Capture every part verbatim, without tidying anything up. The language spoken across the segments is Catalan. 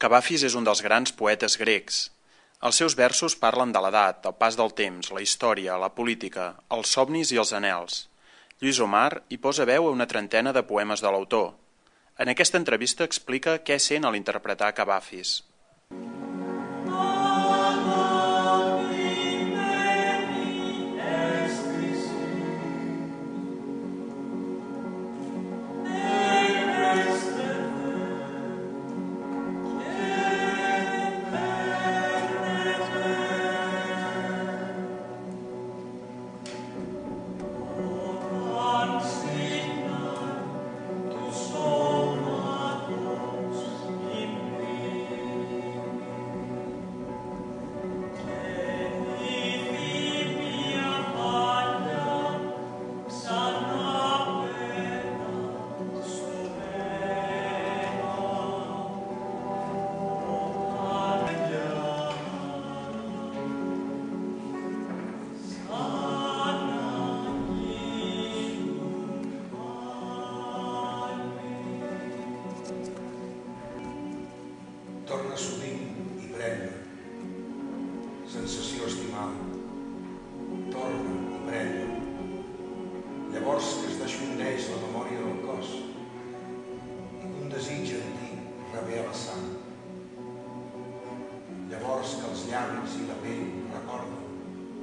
Cavafis és un dels grans poetes grecs. Els seus versos parlen de l'edat, el pas del temps, la història, la política, els somnis i els anhels. Lluís Omar hi posa veu a una trentena de poemes de l'autor. En aquesta entrevista explica què sent a l'interpretar Cavafis. Torna sovint i pren-me, sensació estimada. Torna i pren-me. Llavors que es desfondeix la memòria del cos i un desig en ti revé a la sang. Llavors que els llavis i la pell recorden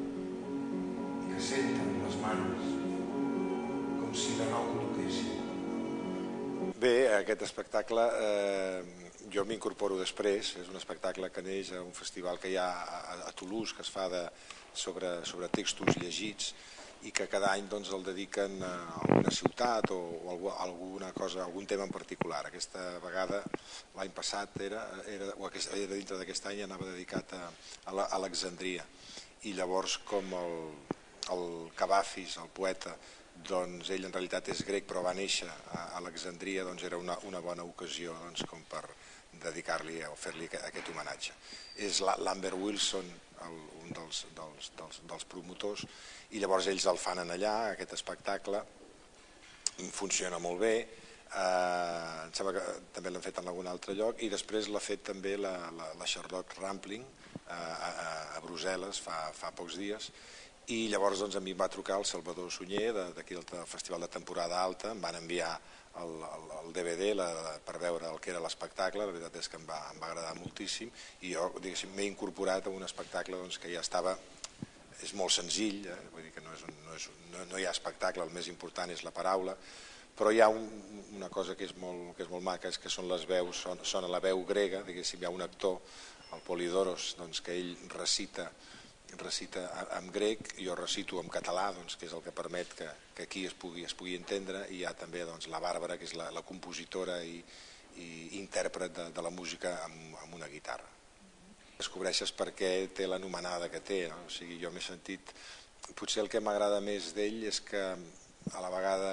i que senten les mans com si de nou toquessin. Bé, aquest espectacle eh, jo m'incorporo després. És un espectacle que neix a un festival que hi ha a, a Toulouse, que es fa de, sobre, sobre textos llegits i que cada any doncs, el dediquen a alguna ciutat o, o alguna cosa, algun tema en particular. Aquesta vegada, l'any passat, era, era, o aquest, era dintre d'aquest any, anava dedicat a, a Alexandria. I llavors, com el, el Cavafis, el poeta, doncs ell en realitat és grec però va néixer a Alexandria, doncs era una, una bona ocasió doncs, com per dedicar-li o fer-li aquest homenatge. És l'Amber Wilson, el, un dels, dels, dels, dels promotors, i llavors ells el fan en allà, aquest espectacle, funciona molt bé, eh, em sembla que també l'han fet en algun altre lloc, i després l'ha fet també la, la, la Charlotte Rampling eh, a, a Brussel·les fa, fa pocs dies. I llavors doncs, a mi em va trucar el Salvador Sunyer d'aquí del Festival de Temporada Alta, em van enviar el, el, el D V D la, per veure el que era l'espectacle. La veritat és que em va, em va agradar moltíssim i jo m'he incorporat a un espectacle doncs, que ja estava, és molt senzill, eh? Vull dir que no, és un, no, és un, no, no hi ha espectacle, el més important és la paraula, però hi ha un, una cosa que és, molt, que és molt maca, és que són les veus, son, sona la veu grega, diguéssim, hi ha un actor, el Polidoros, doncs, que ell recita recita en grec, jo recito en català, doncs, que és el que permet que, que aquí es pugui, es pugui entendre, i hi ha també doncs, la Bàrbara, que és la, la compositora i, i intèrpret de, de la música amb, amb una guitarra. Descobreixes per què té l'anomenada que té, no? O sigui, jo m'he sentit... Potser el que m'agrada més d'ell és que a la vegada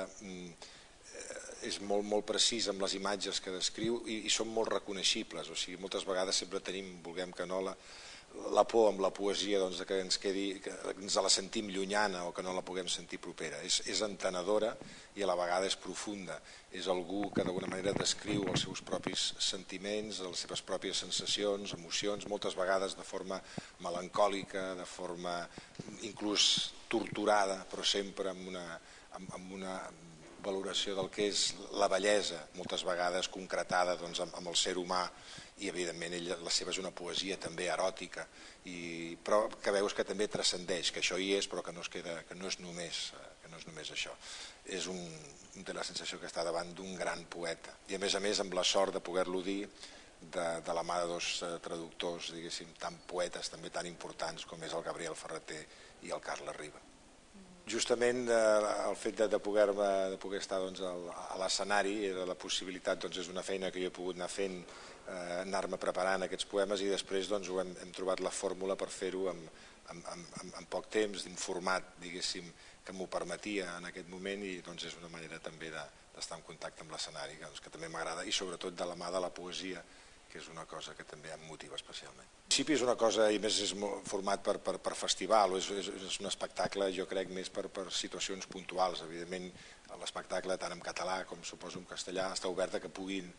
és molt, molt precís amb les imatges que descriu i, i són molt reconeixibles, o sigui, moltes vegades sempre tenim, vulguem que no, la, la por amb la poesia doncs, que ens quedi, que ens la sentim llunyana o que no la puguem sentir propera. És, és entenedora i a la vegada és profunda. És algú que d'alguna manera descriu els seus propis sentiments, les seves pròpies sensacions, emocions, moltes vegades de forma melancòlica, de forma inclús torturada, però sempre amb una, amb, amb una valoració del que és la bellesa, moltes vegades concretada doncs, amb, amb el ser humà, i evidentment ell, la seva és una poesia també eròtica, i, però que veus que també transcendeix, que això hi és però que no, es queda, que no, és, només, que no és només això. És un, té la sensació que està davant d'un gran poeta, i a més a més amb la sort de poder-lo dir de, de la mà de dos traductors, diguéssim, tan poetes, també tan importants com és el Gabriel Ferreter i el Carles Riba. Justament eh, el fet de, de, poder, de poder estar doncs, a l'escenari, la possibilitat doncs, és una feina que jo he pogut anar fent, eh, anar-me preparant aquests poemes, i després doncs, ho hem, hem trobat la fórmula per fer-ho en, en, en, en poc temps, d'un format diguéssim, que m'ho permetia en aquest moment, i doncs, és una manera també d'estar en contacte amb l'escenari, doncs, que també m'agrada, i sobretot de la mà de la poesia, que és una cosa que també em motiva especialment. En principi és una cosa, i més és format per, per, per festival, o és, és, és un espectacle, jo crec, més per, per situacions puntuals. Evidentment, l'espectacle, tant en català com suposo en castellà, està obert a que puguin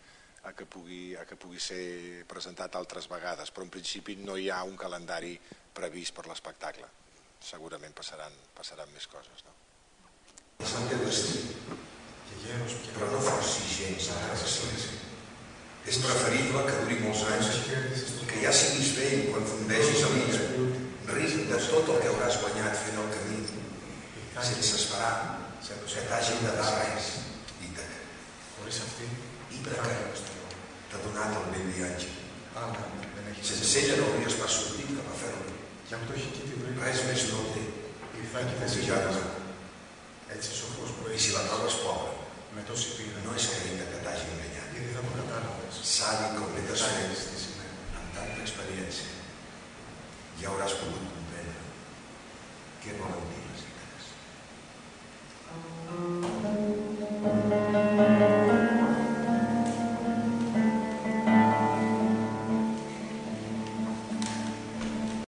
a que pugui, a que pugui ser presentat altres vegades, però en principi no hi ha un calendari previst per l'espectacle. Segurament passaran, passaran més coses. No? Sant té destí, però no forci gens a que sigui. És preferible que duri molts anys, que ja siguis vell quan fundegis a l'illa, ric de tot el que hauràs guanyat fent el camí, sense esperar que t'hagin de dar res, Ítaca. Ítaca t'ha donat el vell viatge. Sense ella no hauries pas sortit cap a fer-lo. Res més no té. Ja I si la trobes pobra, no és que Ítaca t'hagi enganyat. Savi com l'he de ser,